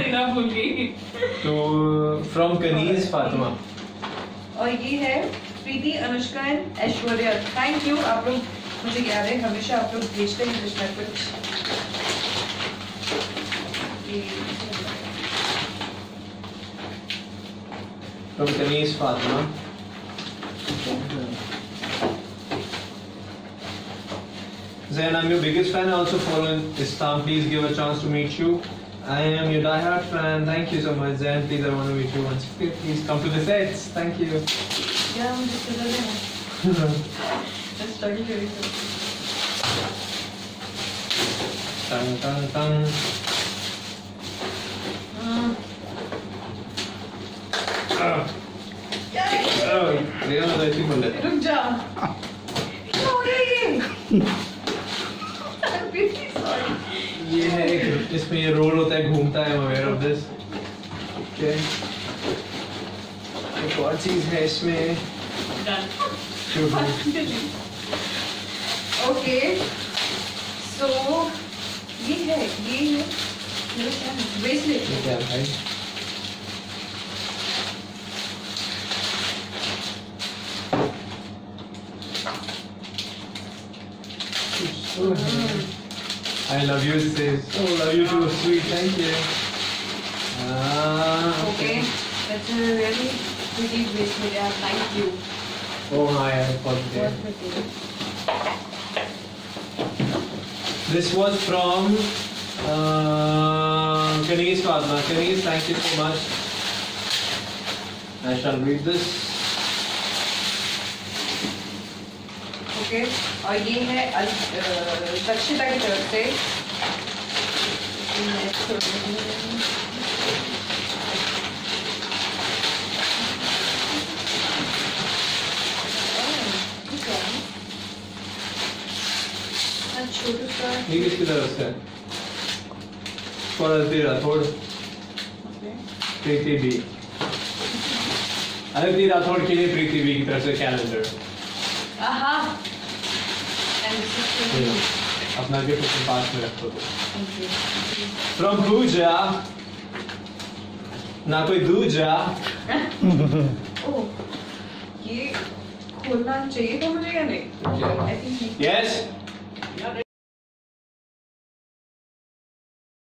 देना भूल गई। तो फ्रॉम कनीज फातिमा। और ये है Preeti, Anushka and Aishwarya. Thank you, आप लोग मुझे याद है हमेशा आप लोग भेजते हैं कुछ ना कुछ। From Kaniz Fatima. Zain, I'm your biggest fan. I also follow Islam. Please give a chance to meet you. I am your diehard fan. Thank you so much, Zain. Please, I want to meet you once. Please come to the sets. Thank you. Yeah, I'm just a little. Let's start it very soon. Tang tang tang. रुक जा। क्या हो गया ये? I'm really sorry. ये है एक, इसमें ये रोल होता है, घूमता है। I'm aware of this. Okay. एक और चीज है इसमें। ओके, सो ये है ब्रेसलेट। क्या भाई? I love you, sis. Oh, love you too, sweet. Thank you. Okay, that's a really pretty bracelet. Yeah, thank you. Oh, hi, I got it. बहुत pretty. This was from Kaniz Fatima. Kaniz, thank you so much. I shall read this. Okay, और ये है दक्षिता की तरफ से। छोटू सा ये किसकी तरफ से? For Rathore, Preeti B. अदिति राठौड़ के लिए प्रीति बी की तरफ से कैलेंडर। अपना गिफ्ट अपने पास में रखो। फ्रॉम पूजा, ना कोई दूजा। ओह, ये खोलना चाहिए था मुझे या नहीं? यस।